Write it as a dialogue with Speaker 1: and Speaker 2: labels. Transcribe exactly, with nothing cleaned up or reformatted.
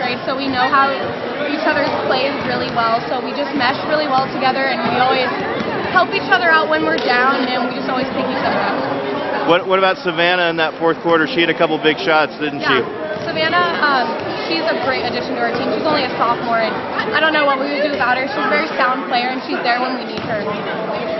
Speaker 1: grade, so we know how each other's plays really well. So we just mesh really well together, and we always help each other out when we're down, and we just always pick each other up.
Speaker 2: What, what about Savannah in that fourth quarter? She had a couple big shots, didn't
Speaker 1: yeah.
Speaker 2: she?
Speaker 1: Savannah, um, she's a great addition to our team. She's only a sophomore, and I don't know what we would do without her. She's a very sound player, and she's there when we need her.